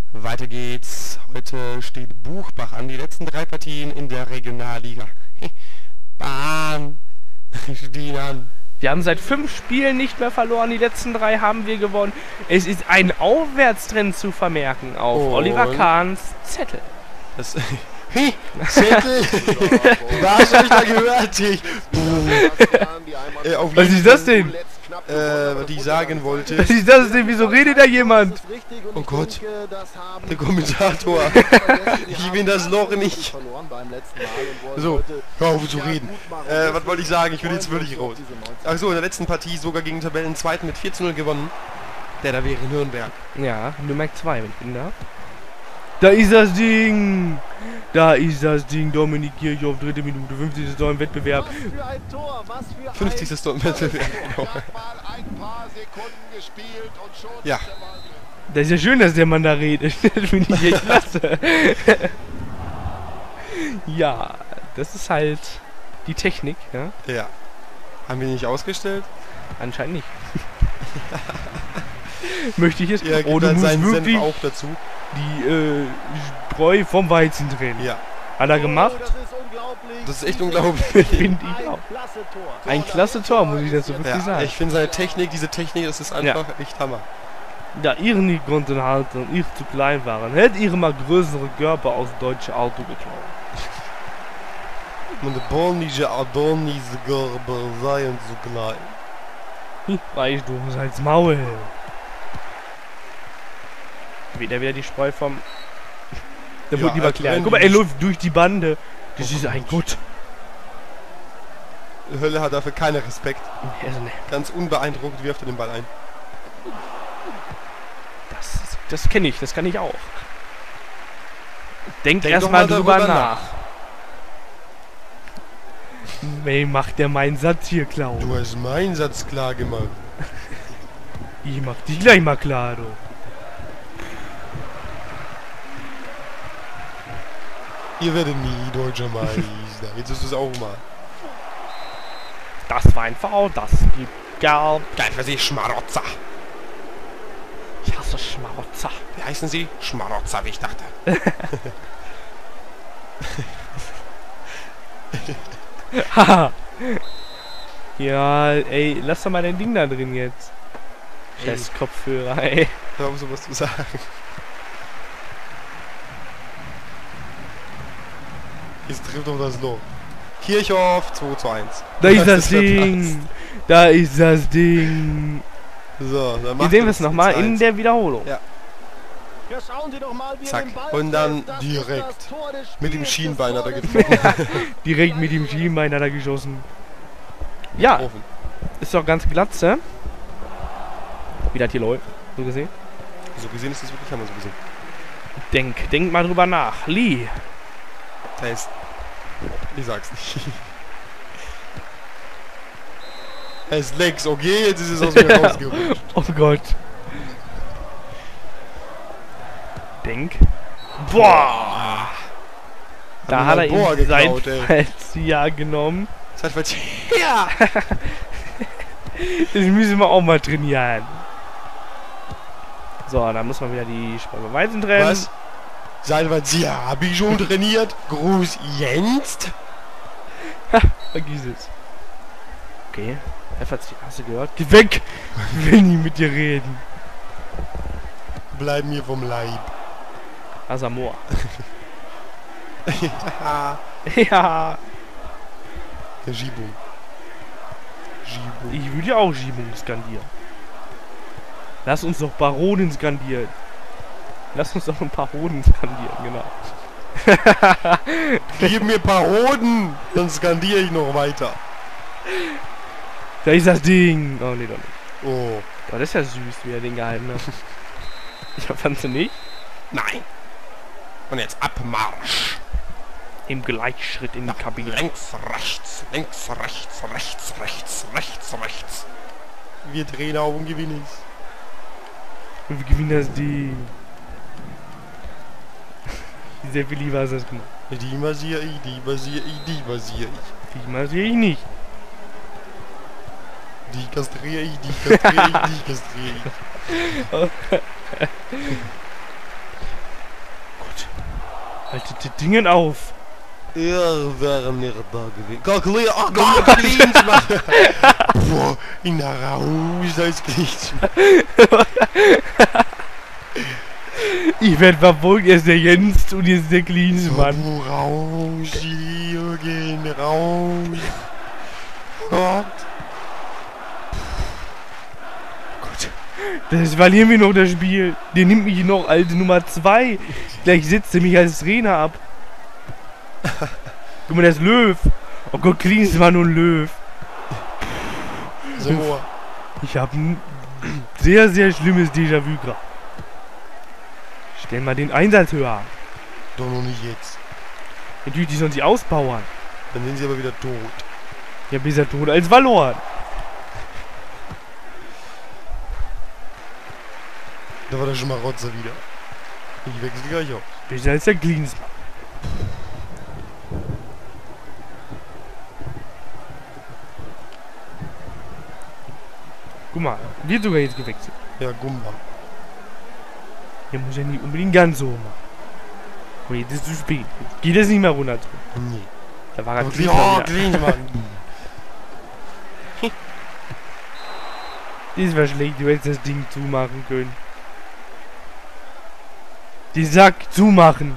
Weiter geht's. Heute steht Buchbach an. Die letzten 3 Partien in der Regionalliga. Bam! Stehen an. Wir haben seit 5 Spielen nicht mehr verloren. Die letzten 3 haben wir gewonnen. Es ist ein Aufwärtstrend zu vermerken auf Oliver Kahns Zettel. Das Zettel! Was hab ich da gehört? Was ist das denn? Was ich sagen wollte. Was ist das denn? Wieso redet da jemand? Oh Gott, der Kommentator. Ich bin das noch nicht. So, hör auf zu reden. Was wollte ich sagen? Ich bin jetzt wirklich raus. Achso, in der letzten Partie sogar gegen Tabellenzweiten mit 4:0 gewonnen. Der da wäre Nürnberg. Ja, Nürnberg 2, wenn ich bin da. Da ist das Ding! Da ist das Ding, Dominik Kirchhoff, 3. Minute, 50. Tor im Wettbewerb. 50. Tor im Wettbewerb, genau. Ja. Das ist ja schön, dass der Mann da redet. Das finde ich echt klasse. Ja, das ist halt die Technik, ja? Ja. Haben wir nicht ausgestellt? Anscheinend nicht. Möchte ich es? Ja, Oh, du musst seinen wirklich Senf auch dazu. die Spreu vom Weizen trennen. Ja. Hat er gemacht? Das ist echt unglaublich. Finde ich auch. Ein klasse Tor, muss ich dazu wirklich sagen. Ich finde seine Technik, diese Technik, das ist einfach echt Hammer. Da ihr nicht konnten halten und ich zu klein waren, hätte ihr mal größere Körper aus deutsche Auto geklaut. Und der polnische Adonis-Körper seien so klein. Weißt du, halt's Maul. Wieder die Spreu vom... Der wird lieber klären. Guck mal, er läuft durch die Bande. Das ist ein Gott. Hölle hat dafür keinen Respekt. Also, ne. Ganz unbeeindruckt wirft er den Ball ein. Das kenne ich, das kann ich auch. Denk erstmal drüber nach. Wer macht der meinen Satz hier, Klaus? Du hast meinen Satz klar gemacht. Ich mach dich gleich mal klar, du. Ihr werdet nie deutscher Meister. Jetzt ist es auch mal. Das war ein Foul, das gibt Gelb. Geil für Sie, Schmarotzer. Ich hasse Schmarotzer. Wie heißen Sie? Schmarotzer, wie ich dachte. Haha. Ja, ey, lass doch mal dein Ding da drin jetzt. Scheiß Kopfhörer, ey. Hör auf, sowas zu sagen. Jetzt trifft doch das Loch. Kirchhoff 2:1. Da ist das Ding. Da ist das Ding. So, dann Hier sehen wir es nochmal in der Wiederholung. Ja. Zack. Und dann direkt mit dem Schienbein hat er getroffen. Direkt mit dem Schienbein hat er geschossen. Ja, ist doch ganz glatze. Wie das hier läuft, so gesehen. So gesehen ist das wirklich, haben wir so gesehen. Denk mal drüber nach. Lee. Der ist... Ich sag's nicht. Er ist Lex, okay? Jetzt ist es aus mir rausgerutscht. Oh Gott. Boah! Da hat er ihn sein Fallzieher genommen. Sein Fallzieher! Ja! Das müssen wir auch mal trainieren. So, dann muss man wieder die Spreu beim Weizen trennen. Was? Salvazia, hab ich schon trainiert? Gruß Jens? Ha, vergiss es. Okay, hast du gehört? Geh weg! Ich will nie mit dir reden. Bleib mir vom Leib. Asamoah. Ja. Ja. Schiebung. Ich würde ja auch Schiebung skandieren. Lass uns doch Baronen skandieren. Lass uns doch ein paar Hoden skandieren, genau. Gib mir ein paar Hoden, dann skandiere ich noch weiter. Da ist das Ding. Oh, nee, doch nicht. Oh. Oh, das ist ja süß, wie er den gehalten hat. Ja, fandst du nicht? Nein. Und jetzt Abmarsch. Im Gleichschritt in die Kabine. Links, rechts, rechts, rechts, rechts, rechts. Wir drehen auf und gewinnen es. Und wir gewinnen das Ding. Sehr viel lieber hast du das gemacht. Die massiere ich, die massiere ich, die massiere ich. Die massiere ich nicht. Die kastriere ich, die kastriere ich, die kastriere ich. Haltet die Dingen auf. Wir wären nicht da gewesen. Ach Gott, Klinsmann! Boah, in der Raus, da ist Klinsmann. Ich werde verfolgt, er ist der Jens und jetzt der Klinsmann. Raus, Jürgen, raus. Gott. Das verlieren wir noch das Spiel. Der nimmt mich noch als Nummer 2. Gleich setzt er mich als Trainer ab. Guck mal, das ist Löw. Oh Gott, Klinsmann und Löw. So. Ich habe ein sehr, sehr schlimmes Déjà-vu gerade. Stell mal den Einsatz höher. Doch noch nicht jetzt. Natürlich, die sollen sich auspowern. Dann sind sie aber wieder tot. Ja, besser tot als verloren. Da war der Schmarotzer wieder. Ich wechsle gleich auf. Besser als der Klinsmann. Guck mal, wird sogar jetzt gewechselt. Ja, Gumba. Der muss ja nicht unbedingt ganz so machen. Und jetzt ist es zu spät. Jetzt geht es nicht mehr runter. Nee. Da war er Oh, Klinsmann. Das war schlecht, du hättest das Ding zumachen können. Den Sack zumachen.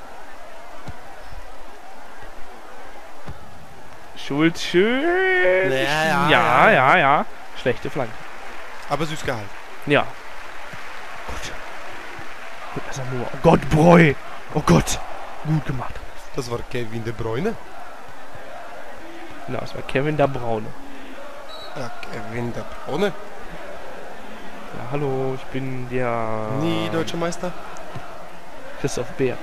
Schulz schön. Ja. Schlechte Flanke. Aber süß gehalten. Ja. Gut. Gut, das nur. Oh Gott, Breu. Oh Gott. Gut gemacht. Das war Kevin De Bruyne. Genau, das war Kevin der Braune. Ja, Kevin De Bruyne. Ja, hallo, ich bin der... Nie deutscher Meister. Christoph Bär.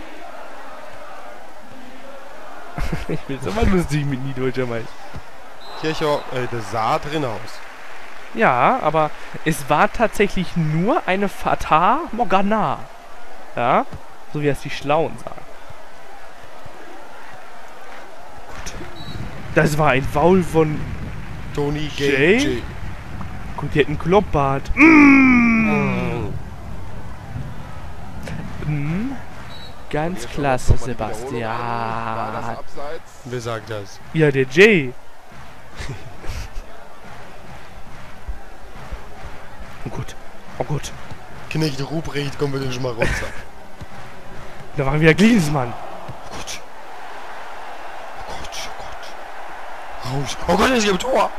Ich bin jetzt aber lustig mit nie deutscher Meister. Kircher, das sah drin aus. Ja, aber es war tatsächlich nur eine Fata Morgana. Ja, so wie es die Schlauen sagen. Gut. Das war ein Foul von Tony Jay? Jay. Gut, die hat einen Kloppbart. Ganz klasse, Sebastian. Wer sagt das? Ja, der Jay. Oh Gott. Oh Gott. Knecht Ruprecht kommt mit dem Schmarotzer. Da war wieder Klinsmann. Oh Gott. Oh Gott, oh Gott. Raus. Oh Gott, er ist im Tor.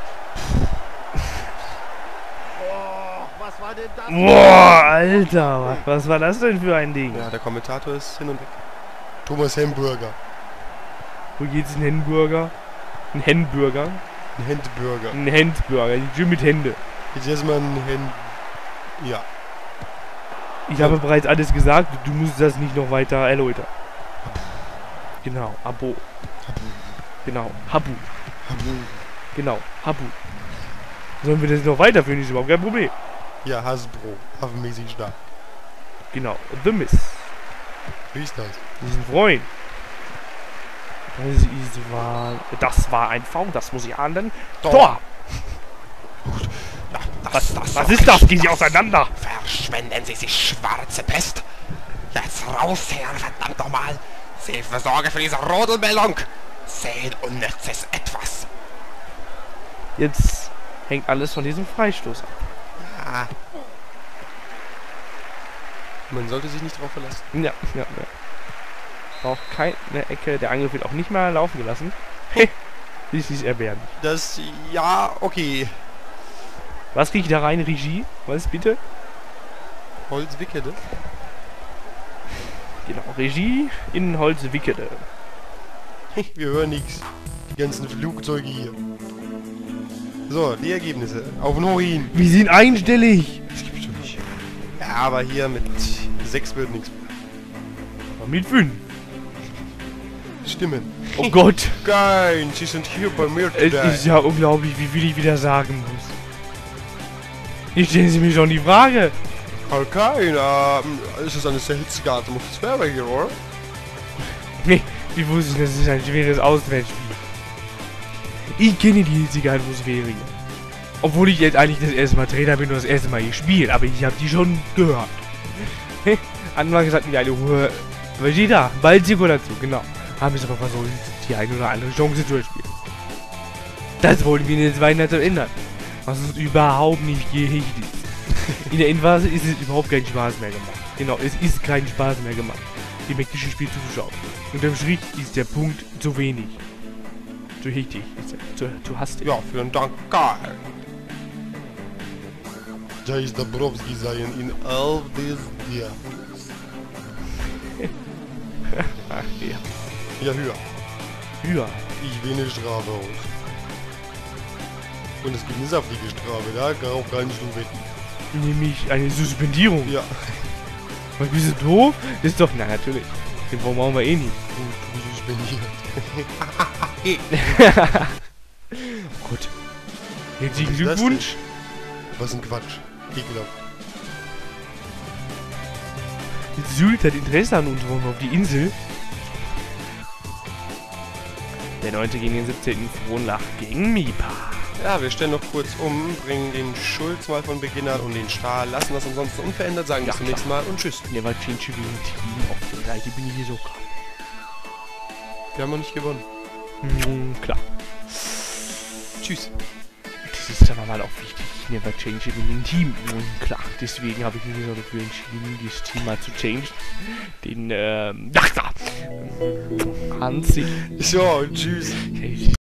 Was war denn das? Boah, Alter. Was war das denn für ein Ding? Ja, der Kommentator ist hin und weg. Thomas Hamburger. Wo geht's ein Hamburger? Ein Hamburger? Ein Handburger. Ein Handburger. Ein Gym mit Hände. Jetzt erstmal ein Hand... Ja. Ich habe bereits alles gesagt. Du musst das nicht noch weiter erläutern. Genau. Abo. Genau. Habu. Genau. Habu. Sollen wir das noch weiterführen? Ist überhaupt kein Problem. Ja, Hasbro. Waffenmäßig stark. Genau. The Miss. Wie ist das? Das ist ein Freund. Das war ein Foul. Das muss ich ahnden. Tor! Was ist das? Gehen Sie auseinander! Verschwenden Sie sich, schwarze Pest! Jetzt raus her, verdammt nochmal! Sie sorge für diese Rodelmeldung! Sehen unnützes Etwas! Jetzt hängt alles von diesem Freistoß ab. Ja. Man sollte sich nicht drauf verlassen. Ja. Auch keine Ecke. Der Angriff wird auch nicht mal laufen gelassen. Das ist erbärmlich. Das... Ja, okay. Was kriege ich da rein? Regie? Was bitte? Holzwickede. Genau, Regie in Holzwickede. Wir hören nichts. Die ganzen Flugzeuge hier. So, die Ergebnisse. Auf Norin. Wir sind einstellig. Das gibt's schon nicht. Ja, aber hier mit 6 wird nichts. Mit 5. Stimmen. Oh Gott. Geil, Sie sind hier bei mir Es today. ist ja unglaublich, wie viel ich wieder sagen muss. Jetzt stellen Sie mir schon die Frage. Okay, ist es eine seltsame Atmosphäre hier, oder? Nee, wie wusste ich, das ist ein schweres Auswärtsspiel. Ich kenne die hitzige Atmosphäre hier. Obwohl ich jetzt eigentlich das erste Mal Trainer bin und das erste Mal gespielt, aber ich habe die schon gehört. Anfangs hatten wir eine hohe Weil jeder, bald Siko dazu, genau. Haben es aber versucht, die eine oder andere Chance zu spielen. Das wollten wir in den zweiten Halbzeit ändern. Was uns überhaupt nicht gehegt ist. In der Endphase ist es überhaupt keinen Spaß mehr gemacht. Genau, es ist kein Spaß mehr gemacht, dem mächtigen Spiel zuzuschauen. Unterm Strich ist der Punkt zu wenig. Zu hechtig, zu hastig. Ja, vielen Dank, Karl. Da ist Dabrowski sein in all this Dias. Ach, ja. Ja, höher. Höher. Ich will eine Strafe aus. Und es gibt eine saftige Strafe, da darauf kannst du wetten. Nämlich eine Suspendierung. Ja. Was, bist du doof? Das ist doch, na natürlich. Den brauchen wir eh nicht. Suspendiert. Gut. Herzlichen Glückwunsch. Was ein Quatsch. Ekelhaft. Sylt hat Interesse an uns, wollen wir auf die Insel. Der 9. gegen den 17. Frohnlach gegen Mipa. Ja, wir stellen noch kurz um, bringen den Schulz mal von Beginn an und den Stahl, lassen das ansonsten unverändert, sagen bis zum nächsten Mal und tschüss. Never change a winning team. Auf der Seite bin ich hier so klar. Wir haben noch nicht gewonnen. Klar. Tschüss. Das ist dann mal auch wichtig. Never change a winning team. Klar, deswegen habe ich mich so dafür entschieden, dieses Team mal zu change. Den, Hansi. So, tschüss.